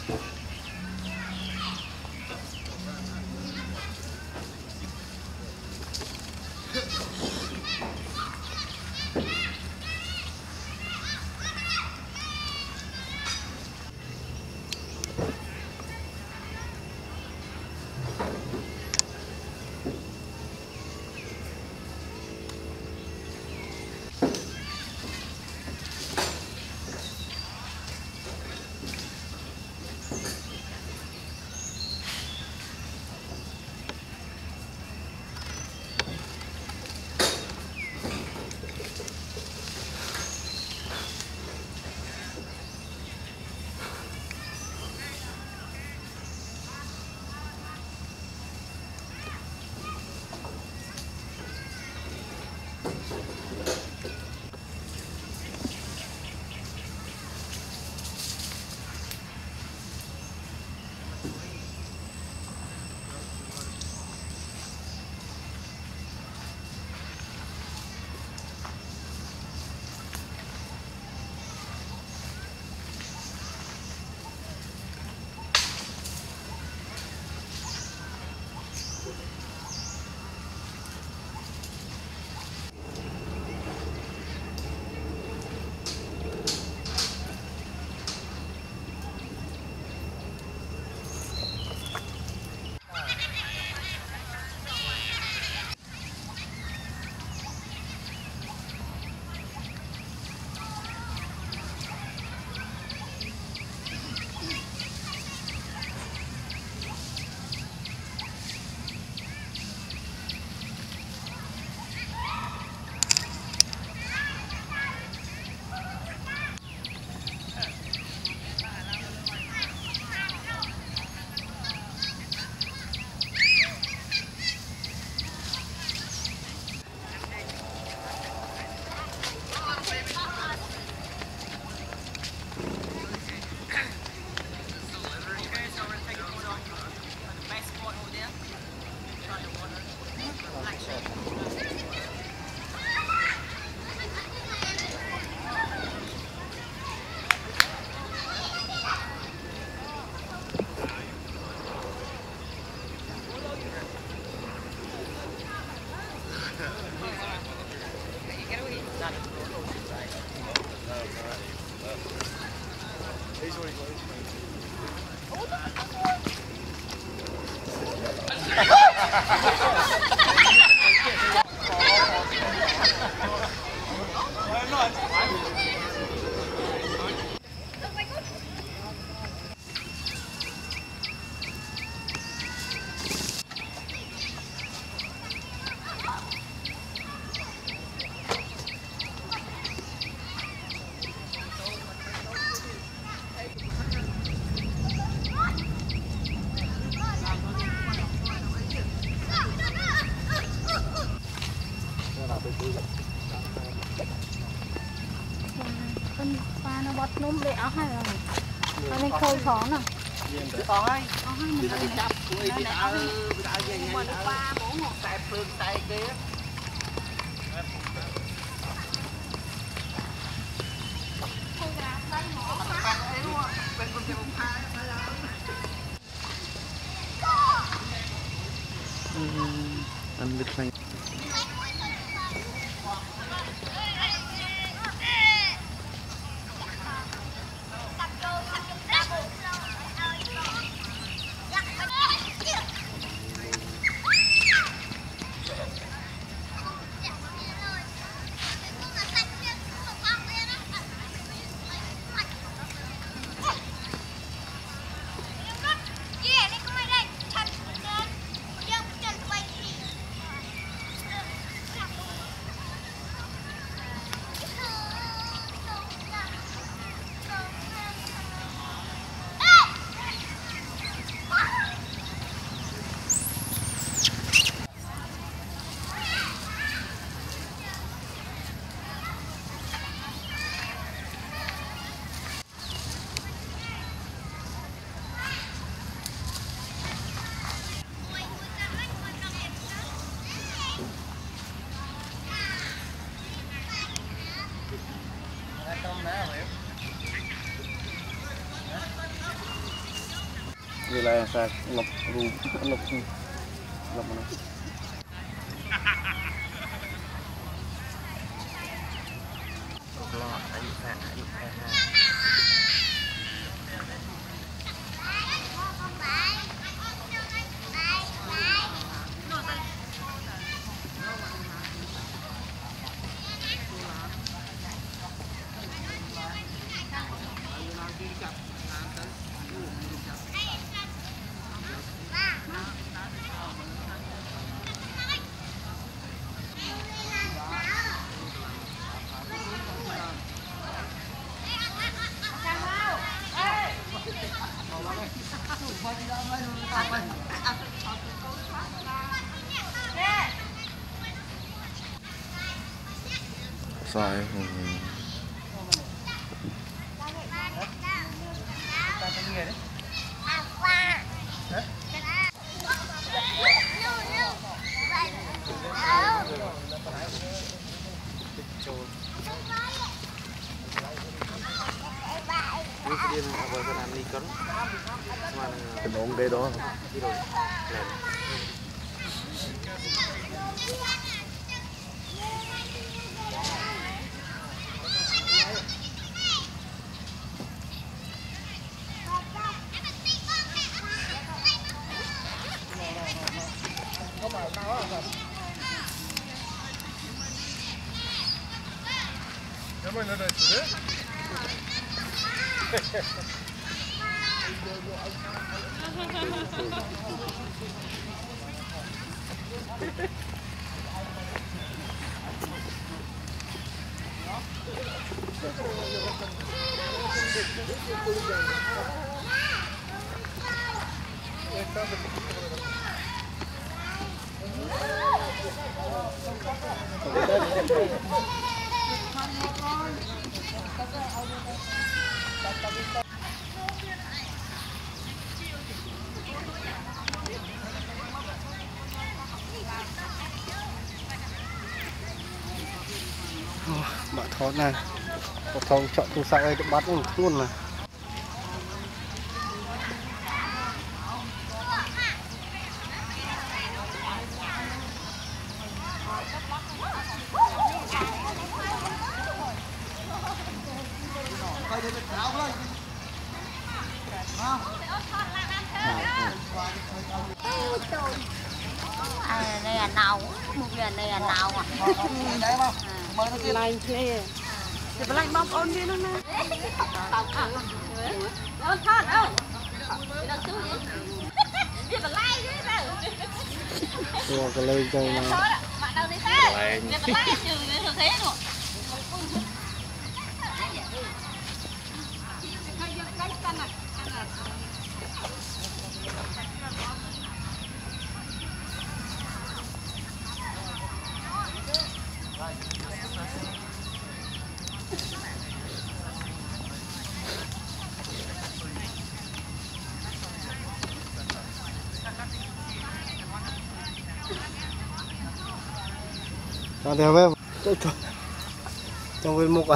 Pha nó bọt núm để áo hay rồi. Nó nên khơi khó nè. Còn ơi, mình đi chắp, người đi đỡ về nhà. Mình ba bốn một tay phương tay kia. Ăn vịt xanh. như là sao lọc ru lọc lọc nó lọt anh phạt anh sai cái bóng đây đó bạn thón này một thòng chọn từ sau đây bắt luôn này đây là nào một lần đây là nào lạnh thế thì phải lạnh bom ôn đi nó nè ôn thoát đâu đi phải lạnh chứ đâu cái lời chơi này bạn đâu đi sao đi phải lạnh chứ như thế rồi Còn theo với trong viên mục à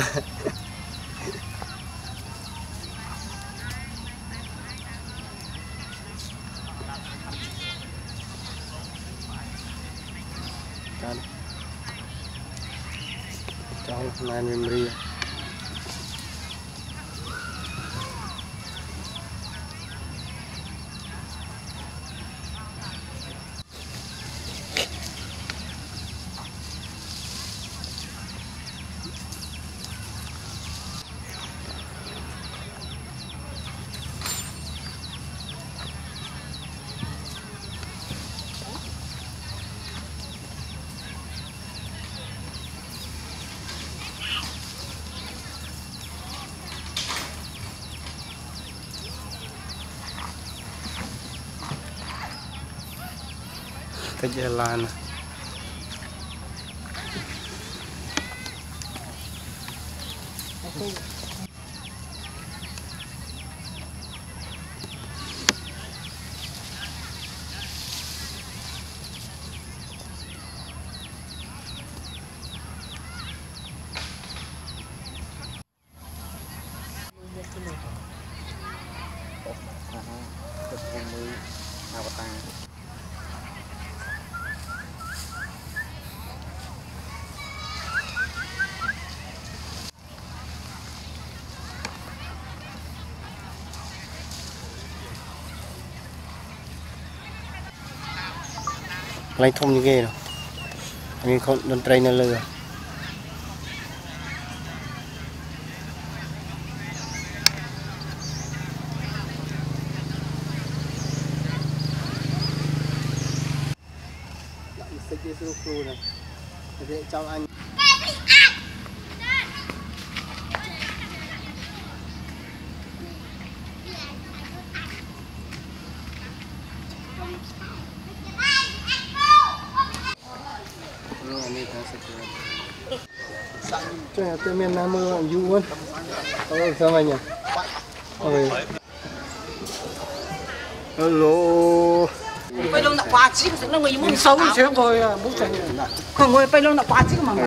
trong này memory cái jalan tập cùng với avatar lấy thông như ghê rồi mình không đồn trai nó lừa xích cái số khu này để cho anh trời ơi miền Nam mưa du luôn sao vậy nhỉ ôi hello bây giờ nó quá chứ nó người muốn xấu chứ rồi bút thành không người bây giờ nó quá chứ mà